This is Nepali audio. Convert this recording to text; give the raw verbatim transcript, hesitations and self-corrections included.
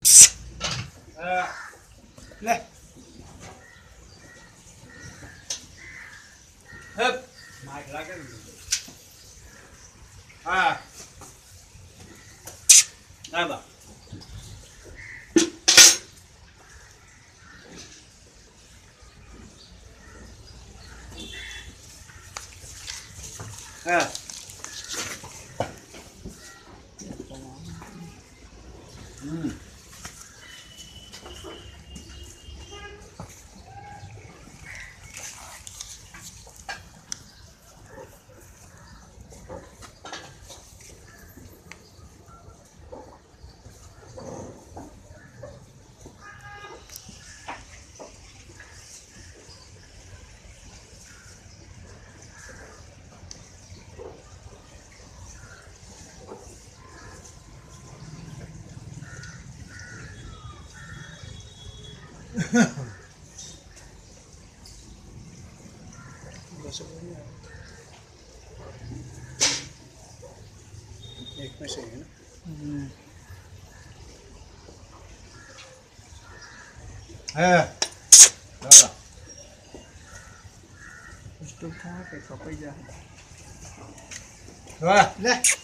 ले hấp mai ra cái à đây mà à ừ एक में से है ना है दादा कुछ तो खा के कपई जा ले